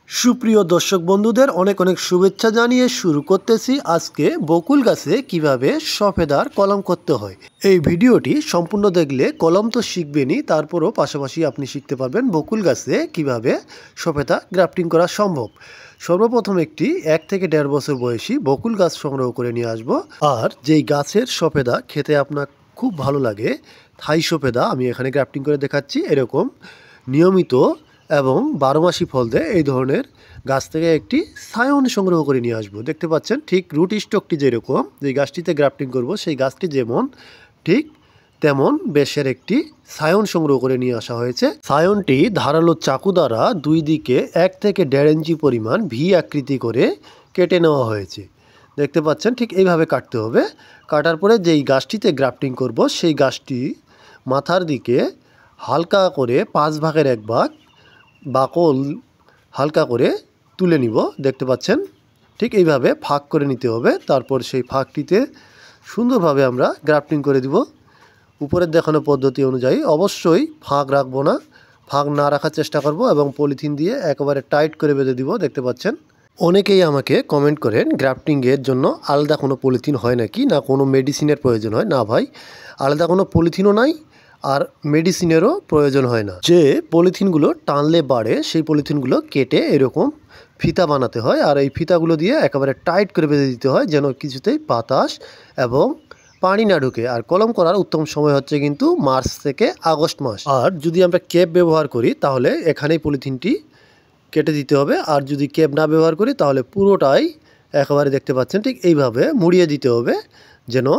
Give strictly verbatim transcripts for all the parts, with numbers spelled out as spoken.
সুপ্রিয় দর্শক বন্ধুদের অনেক অনেক শুভেচ্ছা জানিয়ে শুরু করতেছি আজকে বকুল গাছে কিভাবে সফেদার কলম করতে হয়। এই ভিডিওটি সম্পূর্ণ দেখলে কলম তো শিখবেনই, তারপরও পাশাপাশি আপনি শিখতে পারবেন বকুল গাছে কিভাবে সফেদা গ্রাফটিং করা সম্ভব। সর্বপ্রথম একটি এক থেকে দেড় বছর বয়সী বকুল গাছ সংগ্রহ করে নিয়ে আসব। আর যেই গাছের সফেদা খেতে আপনার খুব ভালো লাগে, থাই সফেদা আমি এখানে গ্রাফটিং করে দেখাচ্ছি। এরকম নিয়মিত এবং বারো মাসি ফল দেয় এই ধরনের গাছ থেকে একটি সায়ন সংগ্রহ করে নিয়ে আসবো। দেখতে পাচ্ছেন ঠিক রুট স্টকটি যেরকম, যে গাছটিতে গ্রাফটিং করব সেই গাছটি যেমন ঠিক তেমন বেশের একটি সায়ন সংগ্রহ করে নিয়ে আসা হয়েছে। সায়নটি ধারালো চাকু দ্বারা দুই দিকে এক থেকে দেড় ইঞ্চি পরিমাণ ভি আকৃতি করে কেটে নেওয়া হয়েছে। দেখতে পাচ্ছেন ঠিক এইভাবে কাটতে হবে। কাটার পরে যেই গাছটিতে গ্রাফটিং করব সেই গাছটি মাথার দিকে হালকা করে পাঁচ ভাগের এক ভাগ বাকল হালকা করে তুলে নিব। দেখতে পাচ্ছেন ঠিক এইভাবে ফাঁক করে নিতে হবে। তারপর সেই ফাঁকটিতে সুন্দরভাবে আমরা গ্রাফটিং করে দিব। উপরের দেখানো পদ্ধতি অনুযায়ী অবশ্যই ফাঁক রাখবো না, ফাঁক না রাখার চেষ্টা করব এবং পলিথিন দিয়ে একেবারে টাইট করে বেঁধে দিব। দেখতে পাচ্ছেন অনেকেই আমাকে কমেন্ট করেন গ্রাফটিংয়ের জন্য আলাদা কোনো পলিথিন হয় নাকি, না কোনো মেডিসিনের প্রয়োজন হয়। না ভাই, আলাদা কোনো পলিথিনও নাই আর মেডিসিনেরও প্রয়োজন হয় না। যে পলিথিনগুলো টানলে বাড়ে সেই পলিথিনগুলো কেটে এরকম ফিতা বানাতে হয়, আর এই ফিতাগুলো দিয়ে একেবারে টাইট করে বেঁধে দিতে হয় যেন কিছুতেই বাতাস এবং পানি না ঢুকে। আর কলম করার উত্তম সময় হচ্ছে কিন্তু মার্চ থেকে আগস্ট মাস। আর যদি আমরা কেপ ব্যবহার করি তাহলে এখানেই পলিথিনটি কেটে দিতে হবে, আর যদি কেপ না ব্যবহার করি তাহলে পুরোটাই একেবারে দেখতে পাচ্ছেন ঠিক এইভাবে মুড়িয়ে দিতে হবে যেন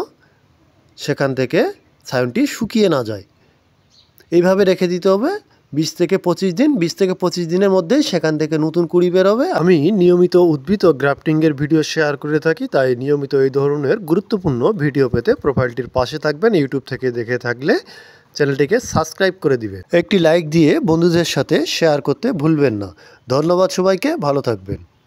সেখান থেকে ছায়নটি শুকিয়ে না যায়। এইভাবে রেখে দিতে হবে বিশ থেকে পঁচিশ দিন। বিশ থেকে পঁচিশ দিনের মধ্যেই সেখান থেকে নতুন কুড়ি বেরোবে। আমি নিয়মিত উদ্ভিদ ও গ্রাফটিংয়ের ভিডিও শেয়ার করে থাকি, তাই নিয়মিত এই ধরনের গুরুত্বপূর্ণ ভিডিও পেতে প্রোফাইলটির পাশে থাকবেন। ইউটিউব থেকে দেখে থাকলে চ্যানেলটিকে সাবস্ক্রাইব করে দিবেন। একটি লাইক দিয়ে বন্ধুদের সাথে শেয়ার করতে ভুলবেন না। ধন্যবাদ সবাইকে, ভালো থাকবেন।